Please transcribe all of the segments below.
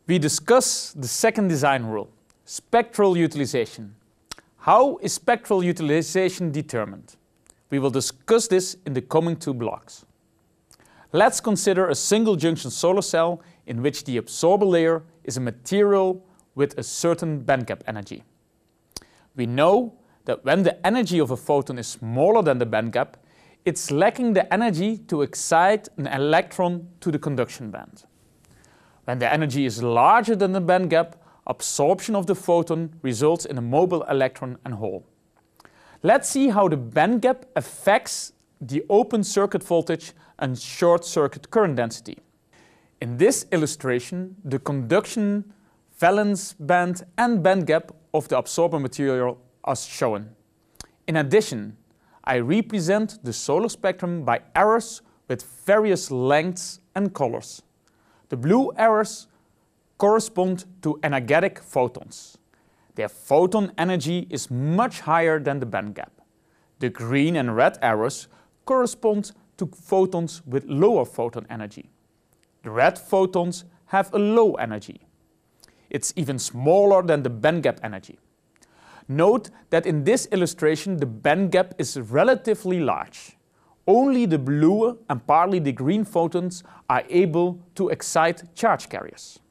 We discuss the second design rule, spectral utilization. How is spectral utilization determined? We will discuss this in the coming two blocks. Let's consider a single junction solar cell in which the absorber layer is a material with a certain bandgap energy. We know that when the energy of a photon is smaller than the bandgap, it's lacking the energy to excite an electron to the conduction band. When the energy is larger than the bandgap, absorption of the photon results in a mobile electron and hole. Let's see how the bandgap affects the open circuit voltage and short circuit current density. In this illustration, the conduction, valence band and bandgap of the absorber material are shown. In addition, I represent the solar spectrum by arrows with various lengths and colors. The blue arrows correspond to energetic photons. Their photon energy is much higher than the bandgap. The green and red arrows correspond to photons with lower photon energy. The red photons have a low energy. It's even smaller than the bandgap energy. Note that in this illustration the bandgap is relatively large. Only the blue and partly the green photons are able to excite charge carriers.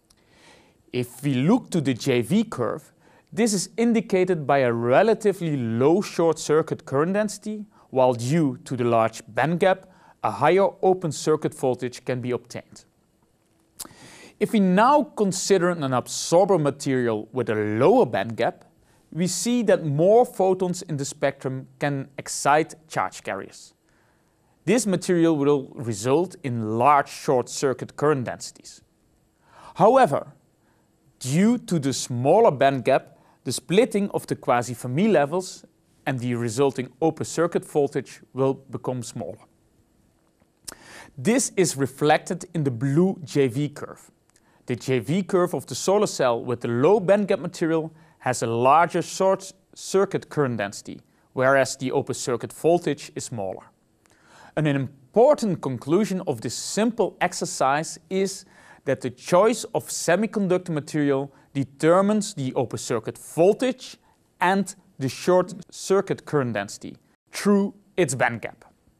If we look to the JV curve, this is indicated by a relatively low short circuit current density, while due to the large bandgap, a higher open circuit voltage can be obtained. If we now consider an absorber material with a lower bandgap, we see that more photons in the spectrum can excite charge carriers. This material will result in large short circuit current densities. However, due to the smaller bandgap, the splitting of the quasi-Fermi levels and the resulting open circuit voltage will become smaller. This is reflected in the blue JV curve. The JV curve of the solar cell with the low bandgap material has a larger short circuit current density, whereas the open circuit voltage is smaller. An important conclusion of this simple exercise is that the choice of semiconductor material determines the open circuit voltage and the short circuit current density through its bandgap.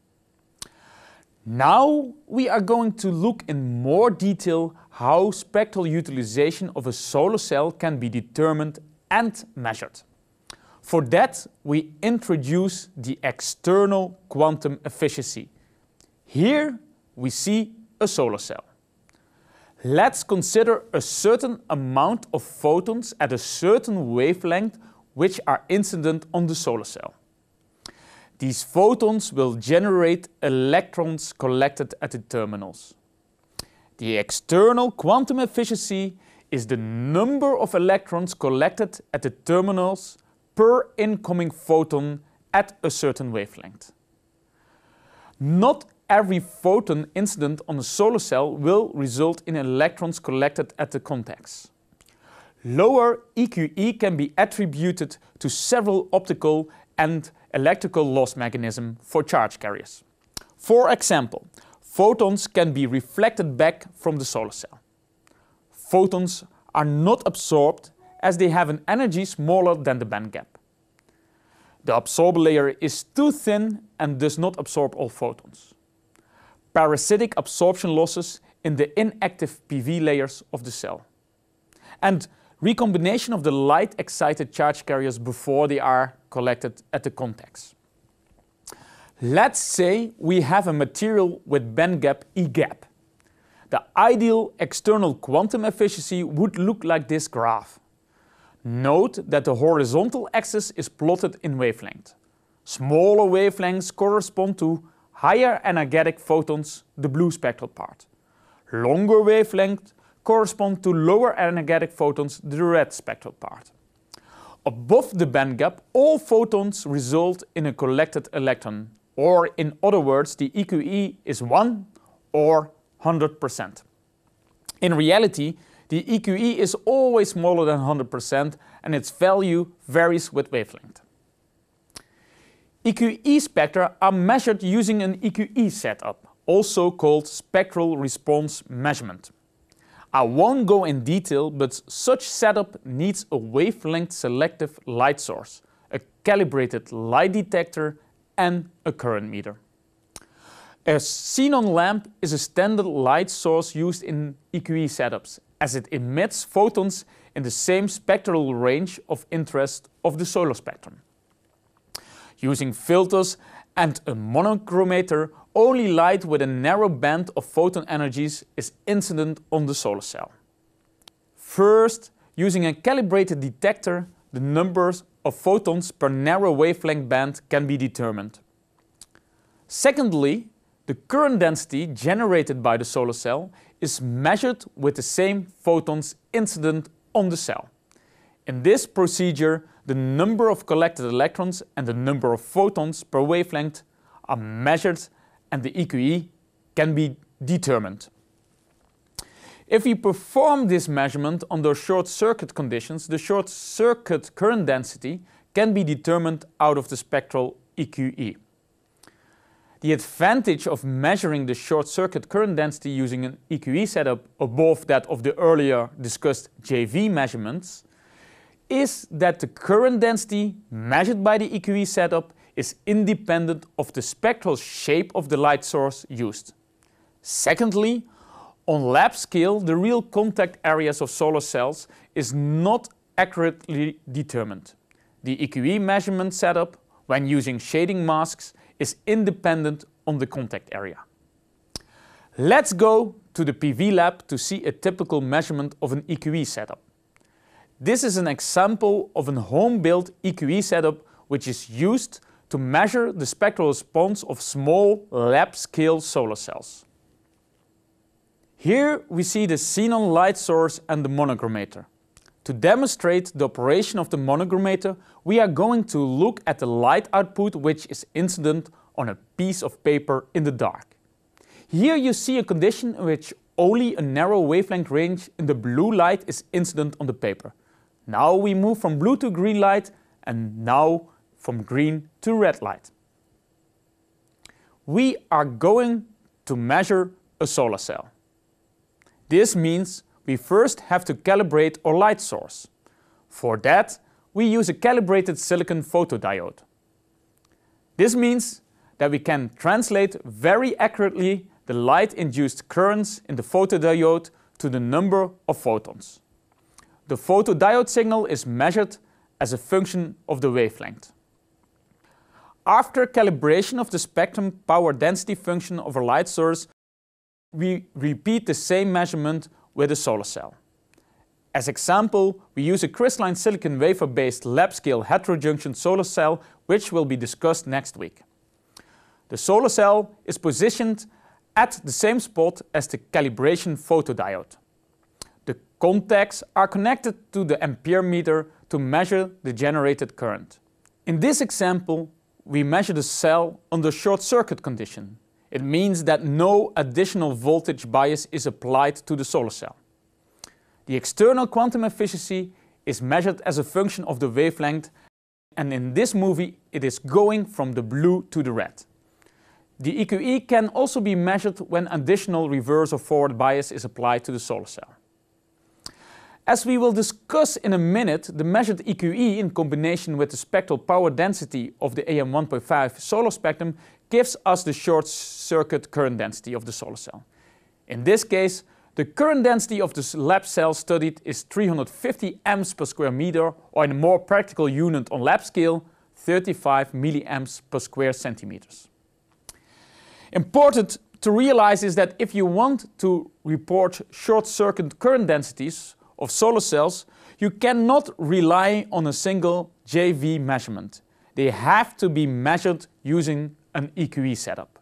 Now we are going to look in more detail how spectral utilization of a solar cell can be determined and measured. For that, we introduce the external quantum efficiency. Here we see a solar cell. Let's consider a certain amount of photons at a certain wavelength which are incident on the solar cell. These photons will generate electrons collected at the terminals. The external quantum efficiency is the number of electrons collected at the terminals per incoming photon at a certain wavelength. Not every photon incident on a solar cell will result in electrons collected at the contacts. Lower EQE can be attributed to several optical and electrical loss mechanisms for charge carriers. For example, photons can be reflected back from the solar cell. Photons are not absorbed as they have an energy smaller than the bandgap. The absorber layer is too thin and does not absorb all photons. Parasitic absorption losses in the inactive PV layers of the cell. And recombination of the light-excited charge carriers before they are collected at the contacts. Let's say we have a material with bandgap E gap. The ideal external quantum efficiency would look like this graph. Note that the horizontal axis is plotted in wavelength. Smaller wavelengths correspond to higher energetic photons, the blue spectral part. Longer wavelengths correspond to lower energetic photons, the red spectral part. Above the bandgap, all photons result in a collected electron, or in other words, the EQE is 1 or 100%. In reality, the EQE is always smaller than 100% and its value varies with wavelength. EQE spectra are measured using an EQE setup, also called spectral response measurement. I won't go in detail, but such setup needs a wavelength selective light source, a calibrated light detector and a current meter. A xenon lamp is a standard light source used in EQE setups, as it emits photons in the same spectral range of interest of the solar spectrum. Using filters and a monochromator, only light with a narrow band of photon energies is incident on the solar cell. First, using a calibrated detector, the numbers of photons per narrow wavelength band can be determined. Secondly, the current density generated by the solar cell is measured with the same photons incident on the cell. In this procedure, the number of collected electrons and the number of photons per wavelength are measured and the EQE can be determined. If we perform this measurement under short circuit conditions, the short circuit current density can be determined out of the spectral EQE. The advantage of measuring the short circuit current density using an EQE setup above that of the earlier discussed JV measurements is that the current density measured by the EQE setup is independent of the spectral shape of the light source used. Secondly, on lab scale, the real contact areas of solar cells is not accurately determined. The EQE measurement setup, when using shading masks, is independent on the contact area. Let's go to the PV lab to see a typical measurement of an EQE setup. This is an example of a home-built EQE setup which is used to measure the spectral response of small lab-scale solar cells. Here we see the xenon light source and the monochromator. To demonstrate the operation of the monochromator, we are going to look at the light output which is incident on a piece of paper in the dark. Here you see a condition in which only a narrow wavelength range in the blue light is incident on the paper. Now we move from blue to green light and now from green to red light. We are going to measure a solar cell. This means we first have to calibrate our light source. For that, we use a calibrated silicon photodiode. This means that we can translate very accurately the light-induced currents in the photodiode to the number of photons. The photodiode signal is measured as a function of the wavelength. After calibration of the spectrum power density function of our light source, we repeat the same measurement with a solar cell. As example, we use a crystalline silicon wafer-based lab-scale heterojunction solar cell, which will be discussed next week. The solar cell is positioned at the same spot as the calibration photodiode. The contacts are connected to the ampere meter to measure the generated current. In this example, we measure the cell under short circuit condition. It means that no additional voltage bias is applied to the solar cell. The external quantum efficiency is measured as a function of the wavelength, and in this movie it is going from the blue to the red. The EQE can also be measured when additional reverse or forward bias is applied to the solar cell. As we will discuss in a minute, the measured EQE in combination with the spectral power density of the AM 1.5 solar spectrum gives us the short circuit current density of the solar cell. In this case, the current density of the lab cell studied is 350 amps per square meter, or in a more practical unit on lab scale, 35 milliamps per square centimeters. Important to realize is that if you want to report short circuit current densities of solar cells, you cannot rely on a single JV measurement. They have to be measured using an EQE setup.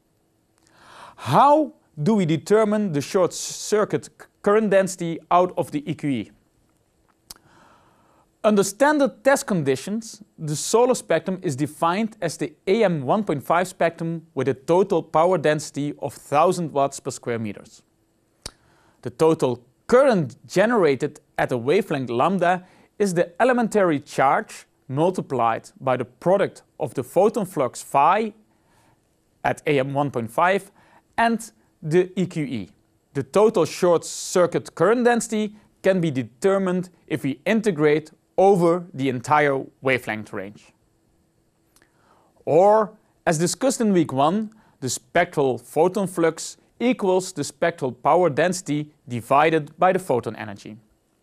How do we determine the short circuit current density out of the EQE? Under standard test conditions, the solar spectrum is defined as the AM 1.5 spectrum with a total power density of 1000 watts per square meters. The total current generated at a wavelength lambda is the elementary charge multiplied by the product of the photon flux phi at AM 1.5 and the EQE. The total short circuit current density can be determined if we integrate over the entire wavelength range. Or, as discussed in week 1, the spectral photon flux equals the spectral power density divided by the photon energy.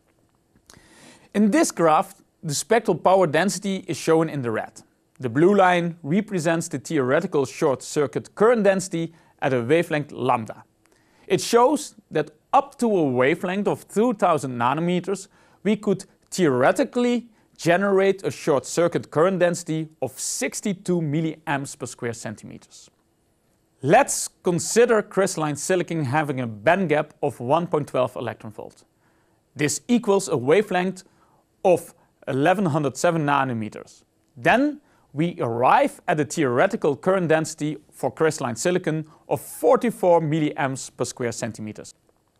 In this graph, the spectral power density is shown in the red. The blue line represents the theoretical short circuit current density at a wavelength lambda. It shows that up to a wavelength of 2000 nanometers, we could theoretically generate a short circuit current density of 62 milliamps per square centimeters. Let's consider crystalline silicon having a band gap of 1.12 electron volt. This equals a wavelength of 1107 nanometers. Then we arrive at a theoretical current density for crystalline silicon of 44 milliamps per square centimeters.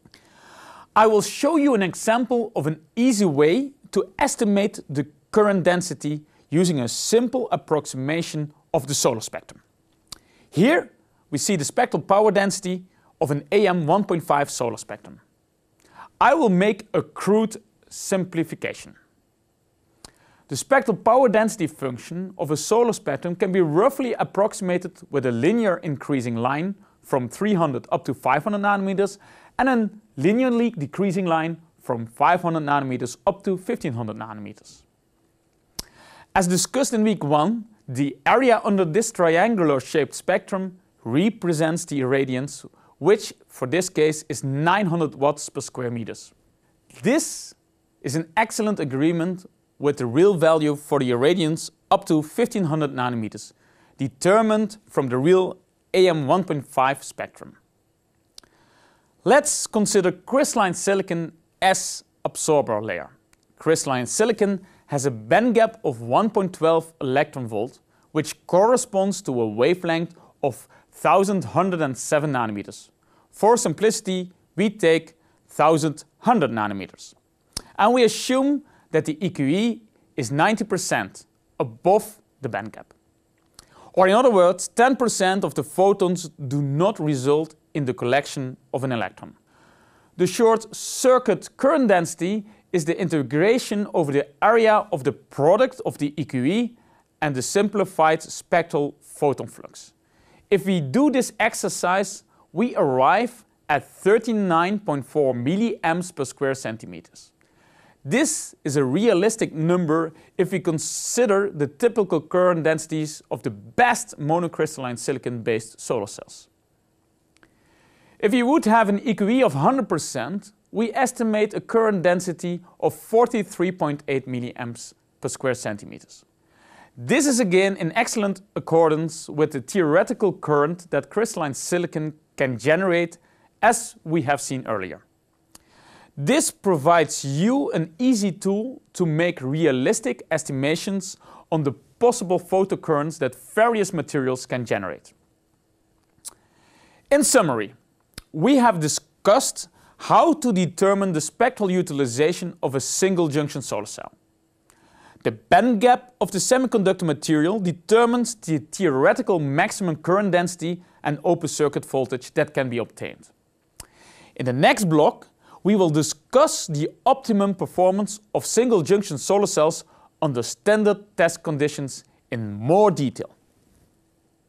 I will show you an example of an easy way to estimate the current density using a simple approximation of the solar spectrum. Here we see the spectral power density of an AM 1.5 solar spectrum. I will make a crude simplification. The spectral power density function of a solar spectrum can be roughly approximated with a linear increasing line from 300 up to 500 nanometers and a linearly decreasing line from 500 nanometers up to 1500 nanometers. As discussed in week 1, the area under this triangular shaped spectrum represents the irradiance, which for this case is 900 watts per square meters. This is an excellent agreement with the real value for the irradiance up to 1500 nanometers, determined from the real AM 1.5 spectrum. Let's consider crystalline silicon as absorber layer. Crystalline silicon has a band gap of 1.12 electron volt, which corresponds to a wavelength of 1107 nanometers. For simplicity, we take 1100 nanometers. And we assume that the EQE is 90% above the band gap. Or in other words, 10% of the photons do not result in the collection of an electron. The short circuit current density is the integration over the area of the product of the EQE and the simplified spectral photon flux. If we do this exercise, we arrive at 39.4 milliamps per square centimeters. This is a realistic number if we consider the typical current densities of the best monocrystalline silicon-based solar cells. If you would have an EQE of 100%, we estimate a current density of 43.8 milliamps per square centimeters. This is again in excellent accordance with the theoretical current that crystalline silicon can generate, as we have seen earlier. This provides you an easy tool to make realistic estimations on the possible photocurrents that various materials can generate. In summary, we have discussed how to determine the spectral utilization of a single junction solar cell. The band gap of the semiconductor material determines the theoretical maximum current density and open circuit voltage that can be obtained. In the next block, we will discuss the optimum performance of single junction solar cells under standard test conditions in more detail.